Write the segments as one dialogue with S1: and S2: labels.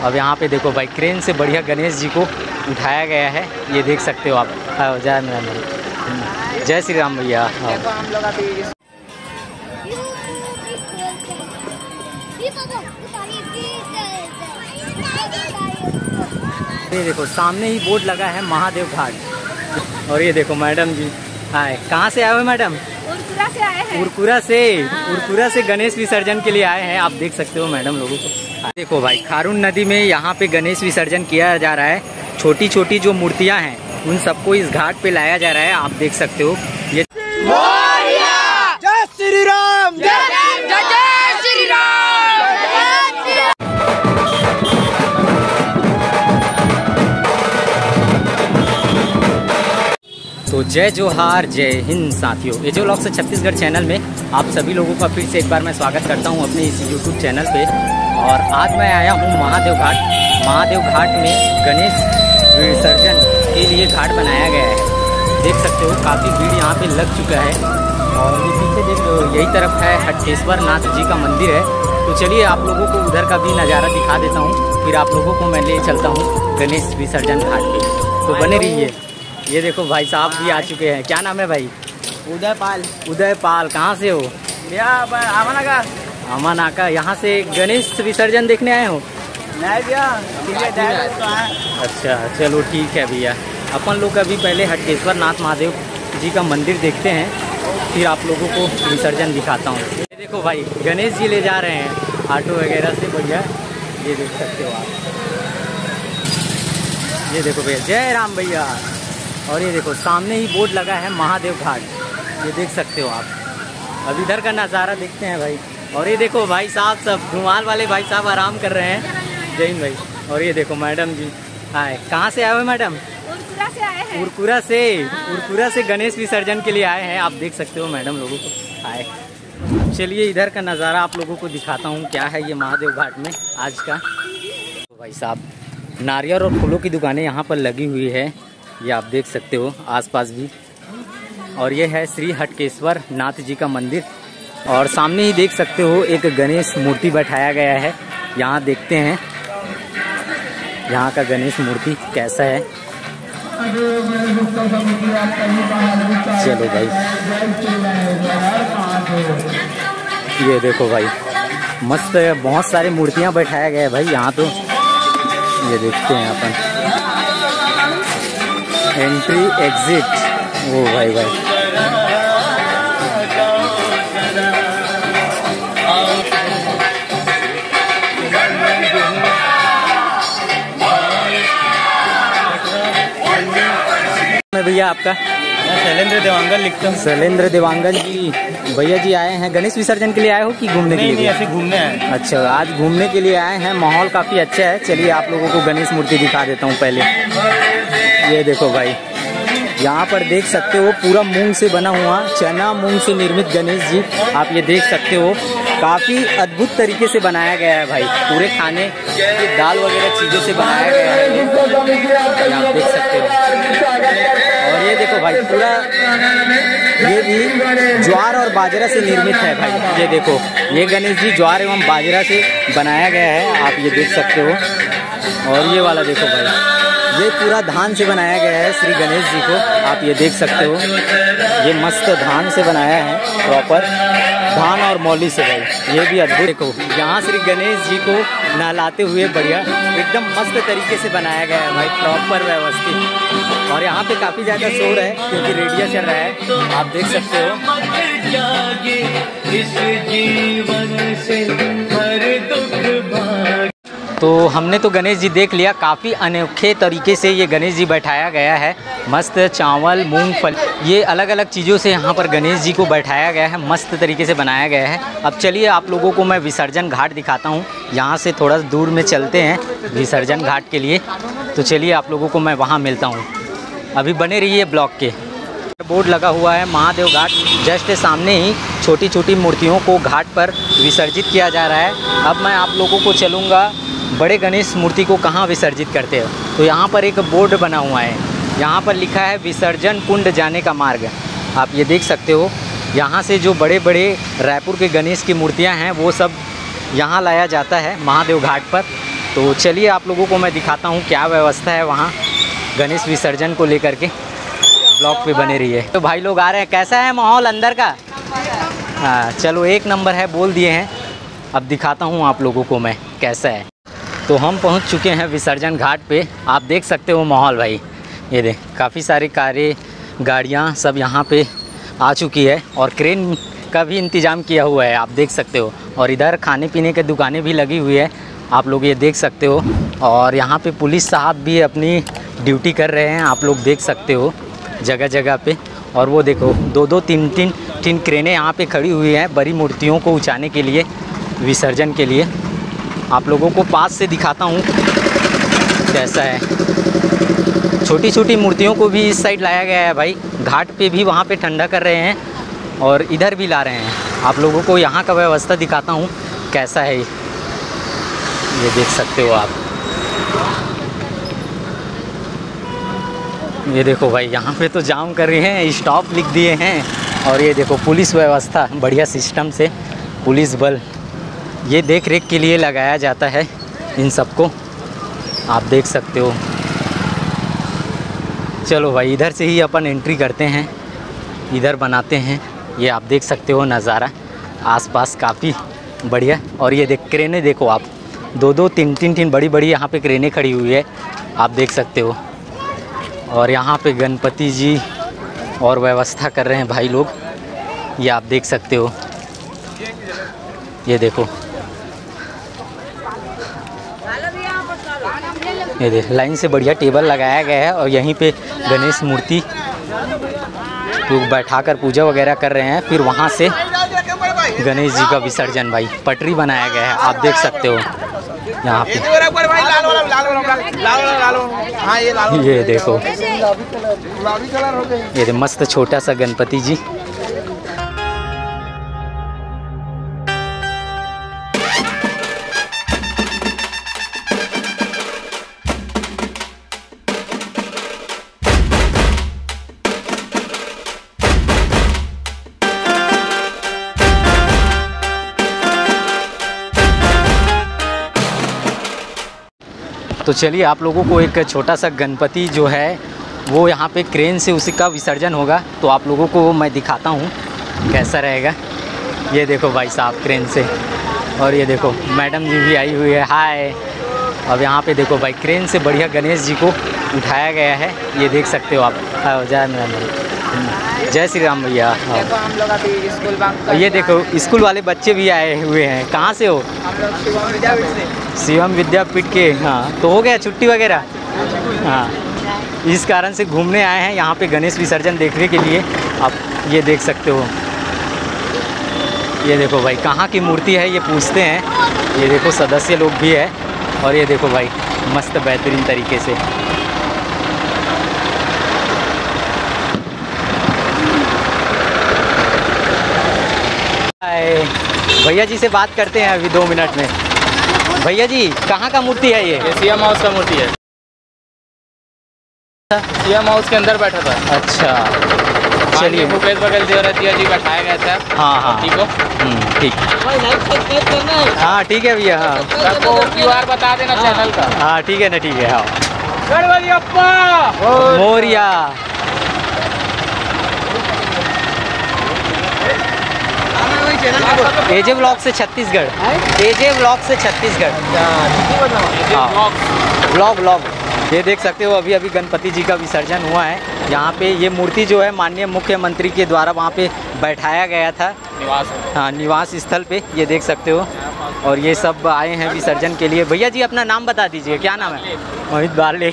S1: अब यहाँ पे देखो भाई क्रेन से बढ़िया गणेश जी को उठाया गया है, ये देख सकते हो आप। जय श्री राम भैया। ये देखो सामने ही बोर्ड लगा है महादेव घाट। और ये देखो मैडम जी, हाय, कहाँ से आए हो मैडम?
S2: उरकुरा से आए हैं।
S1: उरकुरा से गणेश विसर्जन के लिए आए हैं, आप देख सकते हो मैडम लोगों को। देखो भाई खारून नदी में यहाँ पे गणेश विसर्जन किया जा रहा है। छोटी छोटी जो मूर्तियाँ हैं उन सबको इस घाट पे लाया जा रहा है, आप देख सकते हो। ये
S3: जय श्री राम,
S2: जय श्री राम।
S1: तो जय जोहार, जय हिंद साथियों। ये जो व्लॉग्स छत्तीसगढ़ चैनल में आप सभी लोगों का फिर से एक बार मैं स्वागत करता हूं अपने इस यूट्यूब चैनल पे। और आज मैं आया हूं महादेव घाट। महादेव घाट में गणेश विसर्जन के लिए घाट बनाया गया है, देख सकते हो काफ़ी भीड़ यहाँ पे लग चुका है। और ये पीछे देख लो, यही तरफ है हटकेश्वर नाथ जी का मंदिर है। तो चलिए आप लोगों को उधर का भी नज़ारा दिखा देता हूँ, फिर आप लोगों को मैं ले चलता हूँ गणेश विसर्जन घाट पे। तो बने रहिए। ये देखो भाई साहब भी आ चुके हैं। क्या नाम है भाई?
S3: उदयपाल।
S1: उदयपाल, कहाँ से हो?
S3: भैया
S1: अमानाका। यहाँ से गणेश विसर्जन देखने आए हो?
S3: नहीं भैया,
S1: अच्छा चलो ठीक है भैया। अपन लोग अभी पहले हटकेश्वर नाथ महादेव जी का मंदिर देखते हैं, फिर आप लोगों को विसर्जन दिखाता हूँ। ये देखो भाई गणेश जी ले जा रहे हैं ऑटो वगैरह से भैया, ये देख सकते हो आप। ये देखो भैया, जय राम भैया। और ये देखो सामने ही बोर्ड लगा है महादेव घाट, ये देख सकते हो आप। अब इधर का नज़ारा देखते हैं भाई। और ये देखो भाई साहब, सब रुमाल वाले भाई साहब आराम कर रहे हैं। जय हिंद भाई। और ये देखो मैडम जी, हाय, कहाँ से आए हो मैडम?
S2: उरकुरा से आए हैं।
S1: उरकुरा से गणेश विसर्जन के लिए आए हैं, आप देख सकते हो मैडम लोगों को। हाय, चलिए इधर का नज़ारा आप लोगों को दिखाता हूँ क्या है ये महादेव घाट में आज का। तो भाई साहब नारियल और फूलों की दुकानें यहाँ पर लगी हुई है, ये आप देख सकते हो आसपास भी। और ये है श्री हटकेश्वर नाथ जी का मंदिर। और सामने ही देख सकते हो एक गणेश मूर्ति बैठाया गया है। यहाँ देखते हैं यहाँ का गणेश मूर्ति कैसा है। चलो भाई, ये देखो भाई मस्त है, बहुत सारी मूर्तियाँ बैठाया गया है भाई यहाँ। तो ये देखते हैं अपन एंट्री एग्जिट। ओ भाई भाई, भैया आपका?
S3: शैलेंद्र देवांगन लिखता हूँ।
S1: शैलेंद्र देवांगन जी। भैया जी आए हैं गणेश विसर्जन के लिए आए हो कि घूमने के लिए?
S3: नहीं, ऐसे घूमने आए।
S1: अच्छा, आज घूमने के लिए आए हैं। माहौल काफ़ी अच्छा है। चलिए आप लोगों को गणेश मूर्ति दिखा देता हूँ पहले। ये देखो भाई, यहाँ पर देख सकते हो पूरा मूंग से बना हुआ, चना मूंग से निर्मित गणेश जी आप ये देख सकते हो। काफ़ी अद्भुत तरीके से बनाया गया है भाई, पूरे खाने की दाल वगैरह चीज़ों से बनाया गया है ये आप देख सकते हो। और ये देखो भाई पूरा ये भी ज्वार और बाजरा से निर्मित है भाई। ये देखो ये गणेश जी ज्वार एवं बाजरा से बनाया गया है, आप ये देख सकते हो। और ये वाला देखो भाई, ये पूरा धान से बनाया गया है श्री गणेश जी को, आप ये देख सकते हो। ये मस्त धान से बनाया है, प्रॉपर धान और मौली से भाई, ये भी अद्भुत। देखो यहाँ श्री गणेश जी को नहलाते हुए बढ़िया एकदम मस्त तरीके से बनाया गया है भाई, प्रॉपर व्यवस्थित। और यहाँ पे काफ़ी ज़्यादा शोर है क्योंकि रेडियो चल रहा है, आप देख सकते हो। तो हमने तो गणेश जी देख लिया, काफ़ी अनोखे तरीके से ये गणेश जी बैठाया गया है। मस्त चावल, मूंगफली, ये अलग अलग चीज़ों से यहाँ पर गणेश जी को बैठाया गया है, मस्त तरीके से बनाया गया है। अब चलिए आप लोगों को मैं विसर्जन घाट दिखाता हूँ। यहाँ से थोड़ा दूर में चलते हैं विसर्जन घाट के लिए। तो चलिए आप लोगों को मैं वहाँ मिलता हूँ, अभी बने रहिए ब्लॉग के। बोर्ड लगा हुआ है महादेव घाट, जस्ट सामने ही छोटी छोटी मूर्तियों को घाट पर विसर्जित किया जा रहा है। अब मैं आप लोगों को चलूँगा बड़े गणेश मूर्ति को कहाँ विसर्जित करते हो। तो यहाँ पर एक बोर्ड बना हुआ है, यहाँ पर लिखा है विसर्जन कुंड जाने का मार्ग, आप ये देख सकते हो। यहाँ से जो बड़े बड़े रायपुर के गणेश की मूर्तियाँ हैं वो सब यहाँ लाया जाता है महादेव घाट पर। तो चलिए आप लोगों को मैं दिखाता हूँ क्या व्यवस्था है वहाँ गणेश विसर्जन को लेकर के। ब्लॉग पे बने रहिए। तो भाई लोग आ रहे हैं, कैसा है माहौल अंदर का? हाँ चलो एक नंबर है, बोल दिए हैं। अब दिखाता हूँ आप लोगों को मैं कैसा है। तो हम पहुँच चुके हैं विसर्जन घाट पे। आप देख सकते हो माहौल भाई, ये देख काफ़ी सारी कारें गाड़ियाँ सब यहाँ पे आ चुकी है और क्रेन का भी इंतज़ाम किया हुआ है, आप देख सकते हो। और इधर खाने पीने के दुकानें भी लगी हुई है, आप लोग ये देख सकते हो। और यहाँ पे पुलिस साहब भी अपनी ड्यूटी कर रहे हैं, आप लोग देख सकते हो जगह जगह पे। और वो देखो 2-2 3-3 क्रेनें यहाँ पे खड़ी हुई हैं बड़ी मूर्तियों को उठाने के लिए, विसर्जन के लिए। आप लोगों को पास से दिखाता हूँ कैसा है। छोटी छोटी मूर्तियों को भी इस साइड लाया गया है भाई, घाट पे भी वहाँ पे ठंडा कर रहे हैं और इधर भी ला रहे हैं। आप लोगों को यहाँ का व्यवस्था दिखाता हूँ कैसा है, ये देख सकते हो आप। ये देखो भाई यहाँ पे तो जाम कर रहे हैं, स्टॉप लिख दिए हैं। और ये देखो पुलिस व्यवस्था बढ़िया सिस्टम से, पुलिस बल ये देख रेख के लिए लगाया जाता है इन सबको, आप देख सकते हो। चलो भाई इधर से ही अपन एंट्री करते हैं, इधर बनाते हैं। ये आप देख सकते हो नज़ारा आसपास काफ़ी बढ़िया। और ये देख क्रेनें देखो आप, 2-2 3-3 बड़ी बड़ी यहाँ पे क्रेनें खड़ी हुई है, आप देख सकते हो। और यहाँ पे गणपति जी और व्यवस्था कर रहे हैं भाई लोग, ये आप देख सकते हो। ये देखो, ये देख लाइन से बढ़िया टेबल लगाया गया है और यहीं पे गणेश मूर्ति लोग बैठाकर पूजा वगैरह कर रहे हैं। फिर वहाँ से गणेश जी का विसर्जन भाई पटरी बनाया गया है, आप देख सकते हो यहाँ पे। ये देखो, ये मस्त छोटा सा गणपति जी। तो चलिए आप लोगों को एक छोटा सा गणपति जो है वो यहाँ पे क्रेन से उसी का विसर्जन होगा, तो आप लोगों को मैं दिखाता हूँ कैसा रहेगा। ये देखो भाई साहब क्रेन से, और ये देखो मैडम जी भी आई हुई है, हाय। अब यहाँ पे देखो भाई क्रेन से बढ़िया गणेश जी को उठाया गया है, ये देख सकते हो आप। जय श्री राम भैया।
S4: देखो हम लोग अभी स्कूल बंक कर
S1: ये देखो स्कूल वाले बच्चे भी आए हुए हैं, कहाँ से हो?
S4: हम लोग शिवम विद्यापीठ से।
S1: शिवम विद्यापीठ के, हाँ। तो हो गया छुट्टी वगैरह? हाँ, इस कारण से घूमने आए हैं यहाँ पे गणेश विसर्जन देखने के लिए, आप ये देख सकते हो। ये देखो भाई कहाँ की मूर्ति है ये पूछते हैं, ये देखो सदस्य लोग भी है। और ये देखो भाई मस्त बेहतरीन तरीके से। भैया जी से बात करते हैं अभी 2 मिनट में। भैया जी कहाँ का मूर्ति है ये?
S3: सीएम हाउस का मूर्ति है, सीएम हाउस के अंदर बैठा था।
S1: अच्छा चलिए,
S3: भूपेश बघेल देवरतिया जी बैठाया गया था।
S1: हाँ हाँ
S3: ठीक हो,
S1: ठीक। हाँ ठीक है भैया, हाँ
S3: सबको QR बता देना चैनल का।
S1: हाँ ठीक है ना, ठीक है। हाँ
S3: गणपति अप्पा
S1: मोरिया। एजे ब्लॉक से छत्तीसगढ़, एजे ब्लॉक से छत्तीसगढ़। हाँ ब्लॉग। ये देख सकते हो अभी गणपति जी का विसर्जन हुआ है। यहाँ पे ये मूर्ति जो है माननीय मुख्यमंत्री के द्वारा वहाँ पे बैठाया गया था, हाँ निवास स्थल पे, ये देख सकते हो। और ये सब आए हैं विसर्जन के लिए। भैया जी अपना नाम बता दीजिए, क्या नाम है? मोहित बारले।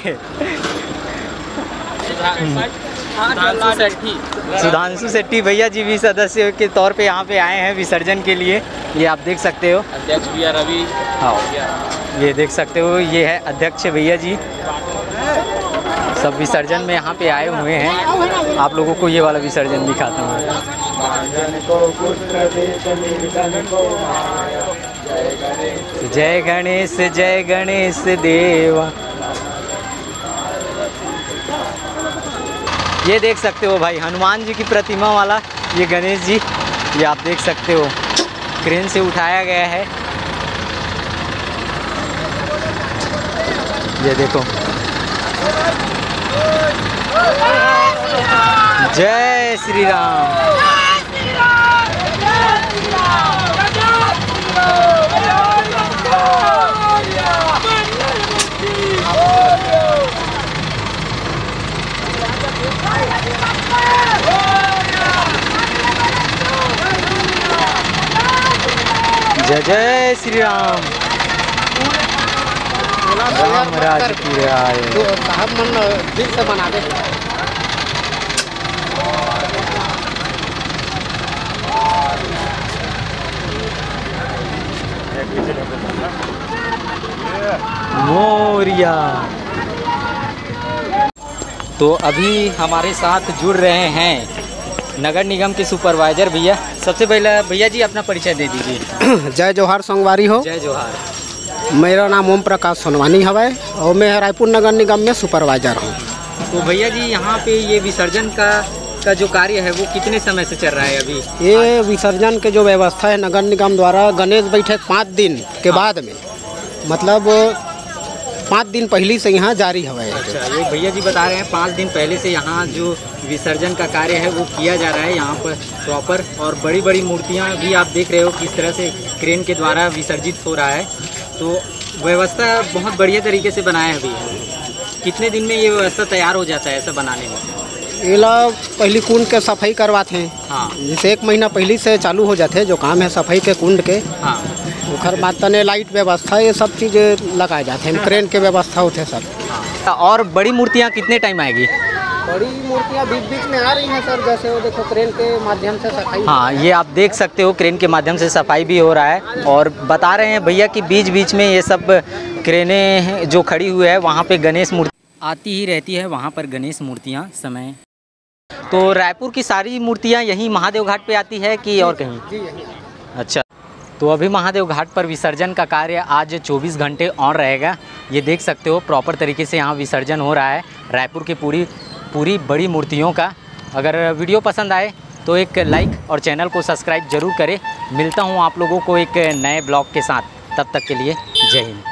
S1: सुधांशु शेट्टी भैया जी भी सदस्य के तौर पे यहाँ पे आए हैं विसर्जन के लिए, ये आप देख सकते हो।
S3: अध्यक्ष भैया रवि,
S1: हाँ ये देख सकते हो, ये है अध्यक्ष भैया जी, सब विसर्जन में यहाँ पे आए हुए हैं। आप लोगों को ये वाला विसर्जन दिखाता हूँ। जय गणेश देवा। ये देख सकते हो भाई हनुमान जी की प्रतिमा वाला ये गणेश जी, ये आप देख सकते हो क्रेन से उठाया गया है। ये देखो, जय श्री राम। जय जय श्री राम। राम राज की आए
S4: साहब मन दिल से बना दे।
S1: मोरिया। तो अभी हमारे साथ जुड़ रहे हैं नगर निगम के सुपरवाइजर भैया। सबसे पहले भैया जी अपना परिचय दे दीजिए।
S5: जय जोहार संगवारी हो।
S1: जय जोहार।
S5: मेरा नाम ओम प्रकाश सोनवानी हवाए और मैं रायपुर नगर निगम में सुपरवाइजर हूँ।
S1: तो भैया जी यहाँ पे ये विसर्जन का जो कार्य है वो कितने समय से चल रहा है अभी?
S5: ये विसर्जन के जो व्यवस्था है नगर निगम द्वारा गणेश बैठक 5 दिन के बाद में, मतलब 5 दिन पहले से यहाँ जारी हवाए।
S1: अच्छा, ये भैया जी बता रहे हैं 5 दिन पहले से यहाँ जो विसर्जन का कार्य है वो किया जा रहा है यहाँ पर प्रॉपर। और बड़ी बड़ी मूर्तियाँ भी आप देख रहे हो किस तरह से क्रेन के द्वारा विसर्जित हो रहा है। तो व्यवस्था बहुत बढ़िया तरीके से बनाया है अभी। कितने दिन में ये व्यवस्था तैयार हो जाता है ऐसा बनाने में?
S5: ये लोग पहली कुंड के सफाई करवाते हैं।
S1: हाँ,
S5: जैसे 1 महीना पहले से चालू हो जाते हैं जो काम है सफाई के कुंड के।
S1: हाँ,
S5: उखर बाद तने लाइट व्यवस्था ये सब चीज़ लगाए जाते हैं, क्रेन के व्यवस्था होते हैं सब।
S1: और बड़ी मूर्तियाँ कितने टाइम आएगी?
S5: बड़ी मूर्तियाँ बीच बीच में आ रही हैं सर, जैसे वो देखो क्रेन के माध्यम से सफाई।
S1: हाँ, ये आप देख सकते हो क्रेन के माध्यम से सफाई भी हो रहा है। और बता रहे हैं भैया कि बीच बीच में ये सब क्रेनें जो खड़ी हुई है वहाँ पे गणेश मूर्ति आती ही रहती है। वहाँ पर गणेश मूर्तियाँ समय। तो रायपुर की सारी मूर्तियाँ यहीं महादेव घाट पे आती है कि और कहीं?
S5: जी यही।
S1: अच्छा, तो अभी महादेव घाट पर विसर्जन का कार्य आज 24 घंटे ऑन रहेगा। ये देख सकते हो प्रॉपर तरीके से यहाँ विसर्जन हो रहा है रायपुर की पूरी बड़ी मूर्तियों का। अगर वीडियो पसंद आए तो एक लाइक और चैनल को सब्सक्राइब ज़रूर करें। मिलता हूँ आप लोगों को एक नए ब्लॉग के साथ, तब तक के लिए जय हिंद।